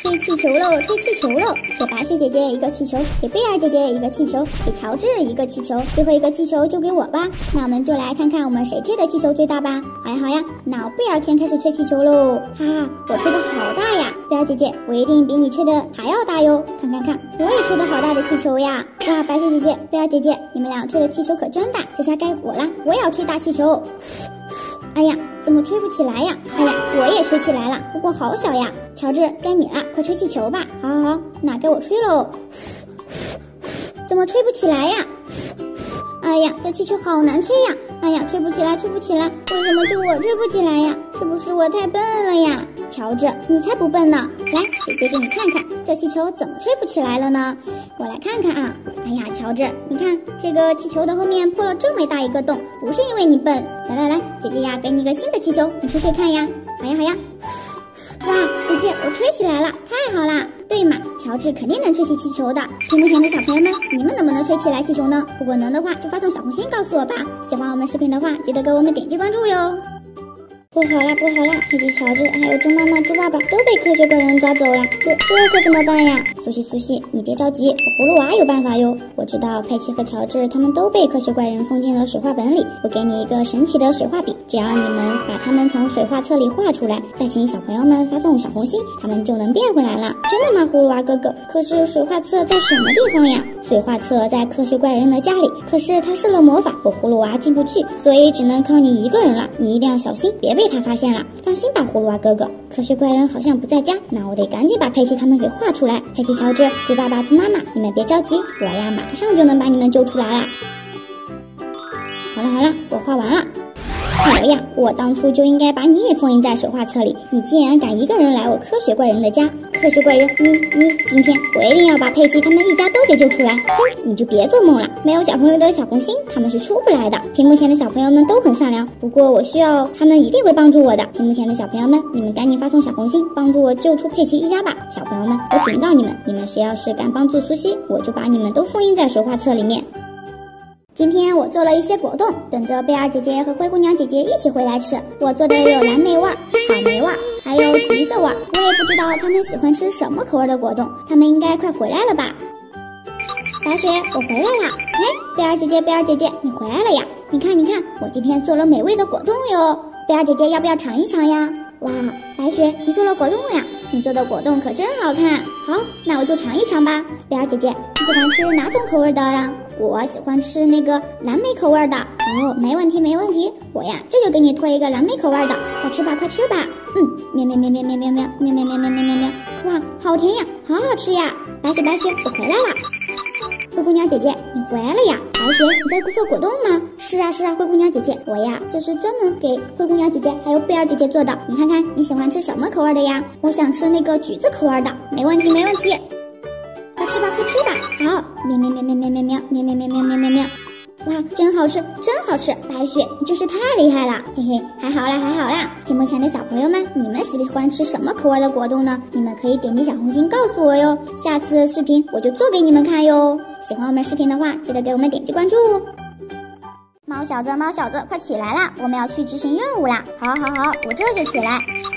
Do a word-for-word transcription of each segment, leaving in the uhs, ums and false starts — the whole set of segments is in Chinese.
吹气球喽，吹气球喽！给白雪姐姐一个气球，给贝尔姐姐一个气球，给乔治一个气球，最后一个气球就给我吧。那我们就来看看我们谁吹的气球最大吧。好呀好呀，那贝尔天开始吹气球喽！哈哈，我吹的好大呀！贝尔姐姐，我一定比你吹的还要大哟！看看看，我也吹的好大的气球呀！哇，白雪姐姐、贝尔姐姐，你们俩吹的气球可真大，这下该我啦，我也要吹大气球。哎呀，怎么吹不起来呀？哎呀，我也吹起来了，不过好小呀。乔治，该你了，快吹气球吧。好好好，那该我吹喽。怎么吹不起来呀？哎呀，这气球好难吹呀！哎呀，吹不起来，吹不起来，为什么就我吹不起来呀？是不是我太笨了呀？乔治，你才不笨呢！来，姐姐给你看看，这气球怎么吹不起来了呢？我来看看啊。哎呀，乔治，你看这个气球的后面破了这么大一个洞，不是因为你笨。来来来，姐姐呀，给你个新的气球，你吹吹看呀。好呀好呀。哇，姐姐，我吹起来了，太好啦！对嘛，乔治肯定能吹起气球的。屏幕前的小朋友们，你们能不能吹起来气球呢？如果能的话，就发送小红心告诉我吧。喜欢我们视频的话，记得给我们点击关注哟。不好啦，不好啦！佩奇、乔治还有猪妈妈、猪爸爸都被科学怪人抓走了，这这可怎么办呀？苏西、苏西，你别着急，我葫芦娃有办法哟。我知道佩奇和乔治他们都被科学怪人封进了水画本里，我给你一个神奇的水画笔，只要你们把它们从水画册里画出来，再请小朋友们发送小红心，他们就能变回来了。真的吗，葫芦娃哥哥？可是水画册在什么地方呀？水画册在科学怪人的家里，可是他施了魔法，我葫芦娃进不去，所以只能靠你一个人了。你一定要小心，别被他发现了。放心吧，葫芦娃哥哥，科学怪人好像不在家，那我得赶紧把佩奇他们给画出来。佩奇、乔治、猪爸爸、猪妈妈，你们别着急，我呀马上就能把你们救出来啦。好了好了，我画完了。好呀，我当初就应该把你也封印在水画册里。你竟然敢一个人来我科学怪人的家！科学怪人，你你，今天我一定要把佩奇他们一家都给救出来！哼，你就别做梦了，没有小朋友的小红心，他们是出不来的。屏幕前的小朋友们都很善良，不过我需要他们一定会帮助我的。屏幕前的小朋友们，你们赶紧发送小红心，帮助我救出佩奇一家吧！小朋友们，我警告你们，你们谁要是敢帮助苏西，我就把你们都封印在水画册里面。今天我做了一些果冻，等着贝尔姐姐和灰姑娘姐姐一起回来吃。我做的有蓝莓味、草莓味，还有橘子味。我也不知道他们喜欢吃什么口味的果冻，他们应该快回来了吧？白雪，我回来啦！哎，贝尔姐姐，贝尔姐姐，你回来了呀？你看，你看，我今天做了美味的果冻哟。贝尔姐姐要不要尝一尝呀？哇，白雪，你做了果冻呀？你做的果冻可真好看。好，那我就尝一尝吧。贝尔姐姐，你喜欢吃哪种口味的呀？我喜欢吃那个蓝莓口味的。哦，没问题没问题，我呀这就给你推一个蓝莓口味的，快吃吧快吃吧。嗯，喵喵喵喵喵喵喵喵喵喵喵喵喵喵，哇，好甜呀，好好吃呀。白雪白雪，我回来了。灰姑娘姐姐，你回来了呀？白雪，你在做果冻吗？是啊是啊，灰姑娘姐姐，我呀这是专门给灰姑娘姐姐还有贝尔姐姐做的。你看看你喜欢吃什么口味的呀？我想吃那个橘子口味的。没问题没问题，快吃吧快吃吧。好，喵喵喵喵喵喵喵喵喵喵喵喵喵喵，哇，真好吃真好吃。白雪，你真是太厉害了，嘿嘿，还好啦还好啦。屏幕前的小朋友们，你们喜欢吃什么口味的果冻呢？你们可以点击小红心告诉我哟，下次视频我就做给你们看哟。喜欢我们视频的话，记得给我们点击关注哦。猫小子猫小子，快起来啦，我们要去执行任务啦。好好好，我这就起来。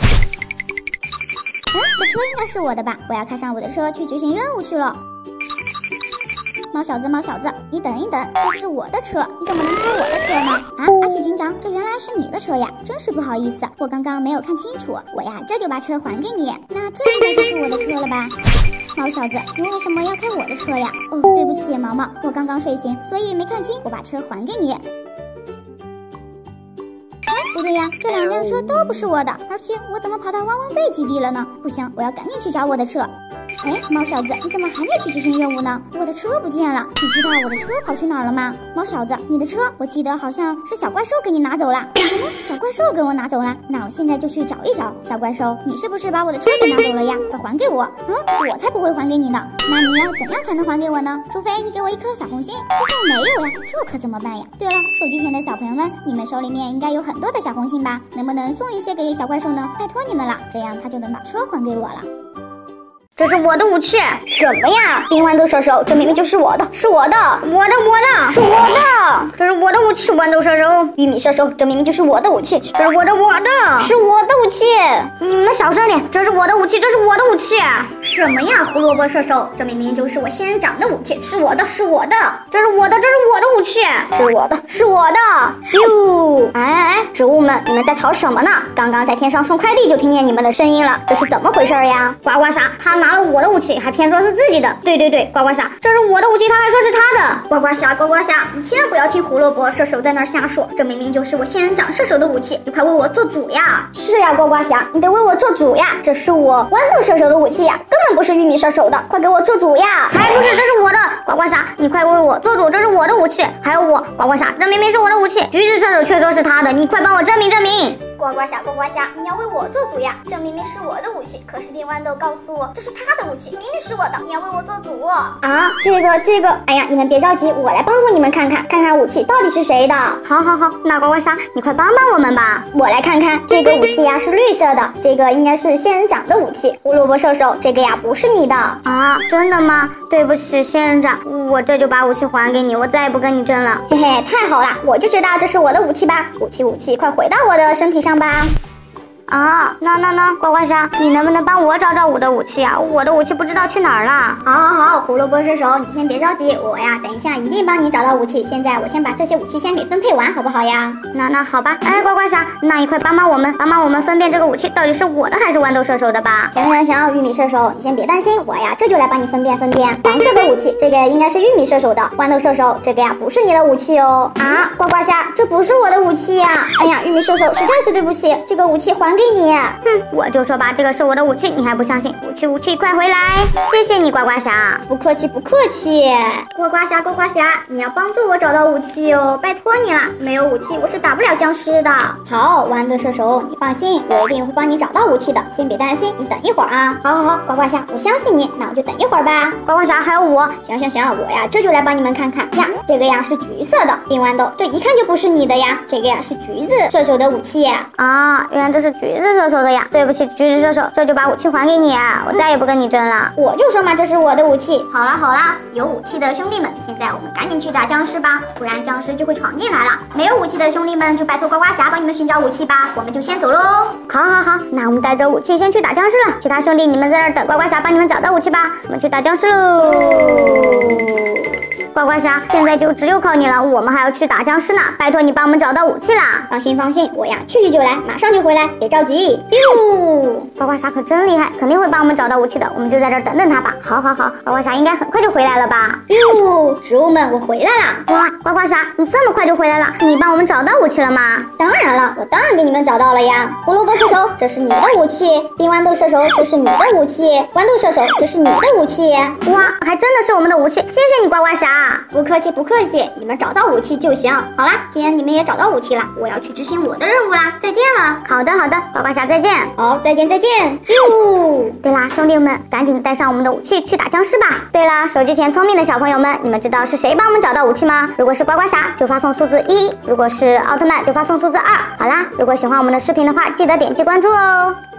嗯，这车应该是我的吧，我要开上我的车去执行任务去了。猫小子猫小子，你等一等，这是我的车，你怎么能开我的车呢？啊，阿奇警长，这原来是你的车呀，真是不好意思，我刚刚没有看清楚，我呀这就把车还给你。那这应该就是我的车了吧？猫小子，你为什么要开我的车呀？哦，对不起毛毛，我刚刚睡醒，所以没看清，我把车还给你。哎，不对呀，这两辆车都不是我的，而且我怎么跑到汪汪队基地了呢？不行，我要赶紧去找我的车。哎，猫小子，你怎么还没去执行任务呢？我的车不见了，你知道我的车跑去哪儿了吗？猫小子，你的车，我记得好像是小怪兽给你拿走了。什么？小怪兽给我拿走了？那我现在就去找一找。小怪兽，你是不是把我的车给拿走了呀？快还给我！嗯，我才不会还给你呢。那你要怎样才能还给我呢？除非你给我一颗小红心。可是我没有呀，这可怎么办呀？对了，手机前的小朋友们，你们手里面应该有很多的小红心吧？能不能送一些给小怪兽呢？拜托你们了，这样他就能把车还给我了。 这是我的武器。 什么呀？冰豌豆射手，这明明就是我的，是我的， 我的我的， 是我的， 这是我的武器。豌豆射手， 玉米射手，这明明就是我的武器， 这是我的我的， 是我的武器。 你们小声点，这是我的武器，这是我的武器。 什么呀？胡萝卜射手，这明明就是我仙人掌的武器，是我的，是我的， 这是我的，这是我的武器， 是我的，是我的。哟，哎哎哎，植物们，你们在吵什么呢？刚刚在天上送快递就听见你们的声音了，这是怎么回事呀？ 呱呱鲨，他拿了我的武器，还偏说是自己的。对对对，呱呱鲨，这是我的武器，他还说是他的。 呱呱鲨，呱呱鲨，你千万不要听胡萝卜射手在那儿瞎说，这明明就是我仙人掌射手的武器，你快为我做主呀！是呀，呱呱鲨，你得为我做主呀！这是我豌豆射手的武器呀，根本不是玉米射手的，快给我做主呀！ 还不是，这是我的。呱呱鲨，你快为我做主，这是我的武器。还有我，呱呱鲨，这明明是我的武器，橘子射手却说是他的，你快帮我证明证明。 呱呱鲨，呱呱鲨，你要为我做主呀！这明明是我的武器，可是冰豌豆告诉我这是他的武器，明明是我的，你要为我做主啊！这个这个，哎呀，你们别着急，我来帮助你们看看，看看武器到底是谁的。 好好好，那呱呱鲨，你快帮帮我们吧！ 我来看看，这个武器呀是绿色的，这个应该是仙人掌的武器。胡萝卜射手，这个呀不是你的啊？真的吗？对不起，仙人掌，我这就把武器还给你，我再也不跟你争了。 嘿嘿，太好了，我就知道这是我的武器吧！武器武器，快回到我的身体上吧！ 啊，那那那，呱呱鲨，你能不能帮我找找我的武器啊？我的武器不知道去哪儿了。 好，好，好，胡萝卜射手，你先别着急，我呀，等一下一定帮你找到武器。现在我先把这些武器先给分配完，好不好呀？ 那那好吧。哎，呱呱鲨，那你快帮帮我们，帮帮我们分辨这个武器到底是我的还是豌豆射手的吧？ 行行行，玉米射手，你先别担心，我呀这就来帮你分辨分辨。黄色的武器，这个应该是玉米射手的；豌豆射手，这个呀不是你的武器哦。啊，呱呱虾，这不是我的武器呀！哎呀，玉米射手，实在是对不起，这个武器还给你。 哼，我就说吧，这个是我的武器，你还不相信？武器武器，快回来！谢谢你，呱呱虾。 不客气不客气。呱呱虾呱呱虾，你要帮助我找到武器哦，拜托你了。没有武器，我是打不了僵尸的。好，豌豆射手，你放心，我一定会帮你找到武器的。先别担心，你等一会儿啊。好好好，呱呱虾，我相信你，那我就等一会儿吧。 呱呱虾还有我， 行行行，我呀这就来帮你们看看呀。这个呀是橘色的冰豌豆，这一看就不是你的呀。这个呀是橘子射手的武器啊，原来这是橘子射手的呀。对不起，橘子射手，这就把武器还给你啊，我再也不跟你争了。 我就说嘛，这是我的武器。好啦好啦，有武器的兄弟们，现在我们赶紧去打僵尸吧，不然僵尸就会闯进来了。没有武器的兄弟们，就拜托呱呱侠帮你们寻找武器吧，我们就先走喽。 好好好，那我们带着武器先去打僵尸了，其他兄弟你们在这儿等呱呱侠帮你们找到武器吧，我们去打僵尸喽。呱呱侠，现在就只有靠你了，我们还要去打僵尸呢，拜托你帮我们找到武器啦！ 放心放心，我呀去去就来，马上就回来，别着急。哟， 呱呱侠可真厉害，肯定会帮我们找到武器的，我们就在这儿等等他吧。好好好，呱呱侠应该很快就回来了吧？ 哟，植物们，我回来了！ 哇，呱呱侠，你这么快就回来了，你帮我们找到武器了吗？ 当然了，我当然给你们找到了呀。胡萝卜射手，这是你的武器；冰豌豆射手，这是你的武器；豌豆射手，这是你的武器。 哇，还真的是我们的武器，谢谢你，呱呱侠。 不客气不客气，你们找到武器就行。好啦，既然你们也找到武器了，我要去执行我的任务啦，再见了。 好的好的，呱呱侠再见。 好，再见再见。哟， 对啦，兄弟们，赶紧带上我们的武器去打僵尸吧。对啦，手机前聪明的小朋友们，你们知道是谁帮我们找到武器吗？如果是呱呱侠，就发送数字一；如果是奥特曼，就发送数字二。好啦，如果喜欢我们的视频的话，记得点击关注哦。